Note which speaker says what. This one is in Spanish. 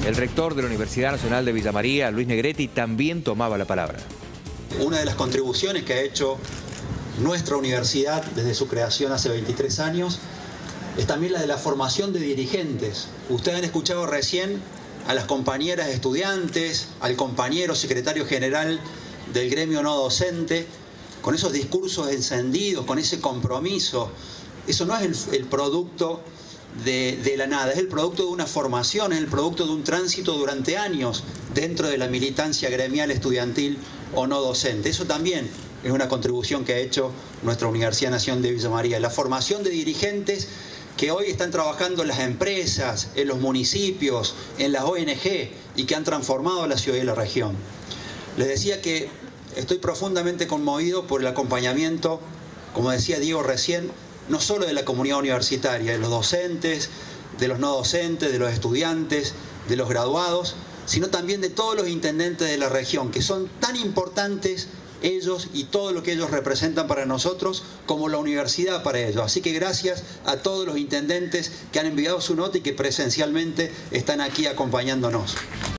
Speaker 1: El rector de la Universidad Nacional de Villa María, Luis Negretti, también tomaba la palabra.
Speaker 2: Una de las contribuciones que ha hecho nuestra universidad desde su creación hace 23 años es también la de la formación de dirigentes. Ustedes han escuchado recién a las compañeras estudiantes, al compañero secretario general del gremio no docente, con esos discursos encendidos, con ese compromiso. Eso no es el producto de la nada, es el producto de una formación, es el producto de un tránsito durante años dentro de la militancia gremial, estudiantil o no docente. Eso también es una contribución que ha hecho nuestra Universidad Nacional de Villa María. La formación de dirigentes que hoy están trabajando en las empresas, en los municipios, en las ONG y que han transformado la ciudad y la región. Les decía que estoy profundamente conmovido por el acompañamiento, como decía Diego recién, no solo de la comunidad universitaria, de los docentes, de los no docentes, de los estudiantes, de los graduados, sino también de todos los intendentes de la región, que son tan importantes ellos y todo lo que ellos representan para nosotros como la universidad para ellos. Así que gracias a todos los intendentes que han enviado su nota y que presencialmente están aquí acompañándonos.